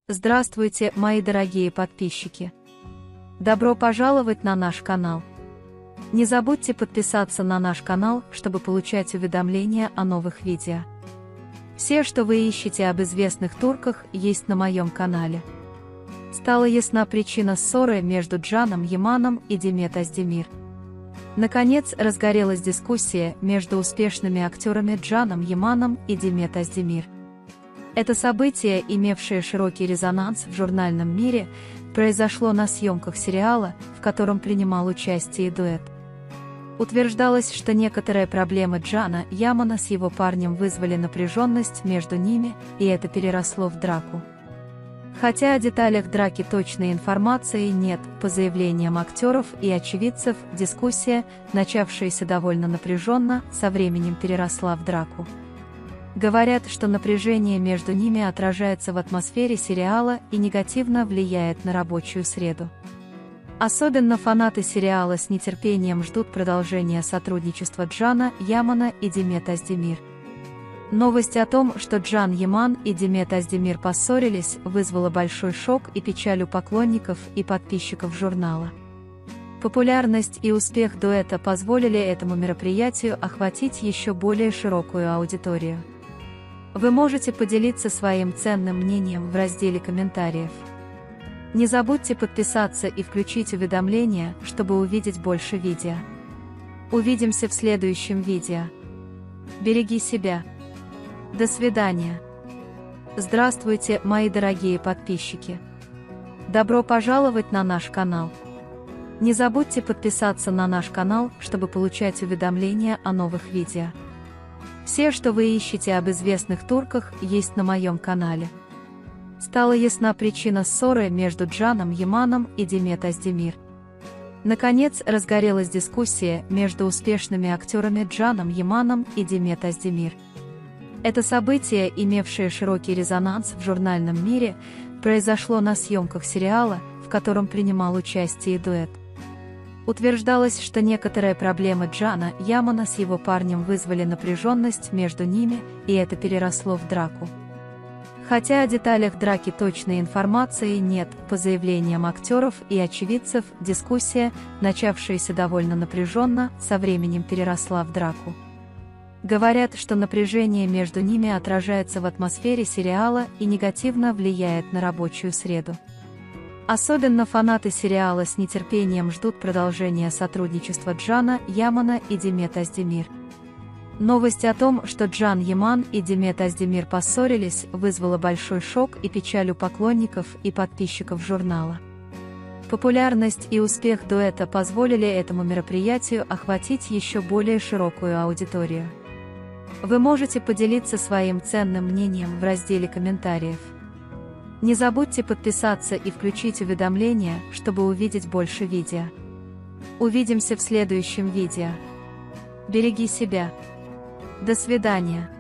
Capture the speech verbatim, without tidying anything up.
Здравствуйте, мои дорогие подписчики! Добро пожаловать на наш канал! Не забудьте подписаться на наш канал, чтобы получать уведомления о новых видео. Все, что вы ищете об известных турках, есть на моем канале. Стала ясна причина ссоры между Джаном Яманом и Демет Оздемир. Наконец, разгорелась дискуссия между успешными актерами Джаном Яманом и Демет Оздемир. Это событие, имевшее широкий резонанс в журнальном мире, произошло на съемках сериала, в котором принимал участие дуэт. Утверждалось, что некоторые проблемы Джана Ямана с его парнем вызвали напряженность между ними, и это переросло в драку. Хотя о деталях драки точной информации нет, по заявлениям актеров и очевидцев, дискуссия, начавшаяся довольно напряженно, со временем переросла в драку. Говорят, что напряжение между ними отражается в атмосфере сериала и негативно влияет на рабочую среду. Особенно фанаты сериала с нетерпением ждут продолжения сотрудничества Джана Ямана и Демет Оздемир. Новость о том, что Джан Яман и Демет Оздемир поссорились, вызвала большой шок и печаль у поклонников и подписчиков журнала. Популярность и успех дуэта позволили этому мероприятию охватить еще более широкую аудиторию. Вы можете поделиться своим ценным мнением в разделе комментариев. Не забудьте подписаться и включить уведомления, чтобы увидеть больше видео. Увидимся в следующем видео. Береги себя. До свидания. Здравствуйте, мои дорогие подписчики! Добро пожаловать на наш канал. Не забудьте подписаться на наш канал, чтобы получать уведомления о новых видео. Все, что вы ищете об известных турках, есть на моем канале. Стала ясна причина ссоры между Джаном Яманом и Демет Оздемир. Наконец, разгорелась дискуссия между успешными актерами Джаном Яманом и Демет Оздемир. Это событие, имевшее широкий резонанс в журнальном мире, произошло на съемках сериала, в котором принимал участие дуэт. Утверждалось, что некоторые проблемы Джана Ямана с его парнем вызвали напряженность между ними, и это переросло в драку. Хотя о деталях драки точной информации нет, по заявлениям актеров и очевидцев, дискуссия, начавшаяся довольно напряженно, со временем переросла в драку. Говорят, что напряжение между ними отражается в атмосфере сериала и негативно влияет на рабочую среду. Особенно фанаты сериала с нетерпением ждут продолжения сотрудничества Джана Ямана и Демет Оздемир. Новость о том, что Джан Яман и Демет Оздемир поссорились, вызвала большой шок и печаль у поклонников и подписчиков журнала. Популярность и успех дуэта позволили этому мероприятию охватить еще более широкую аудиторию. Вы можете поделиться своим ценным мнением в разделе комментариев. Не забудьте подписаться и включить уведомления, чтобы увидеть больше видео. Увидимся в следующем видео. Береги себя. До свидания.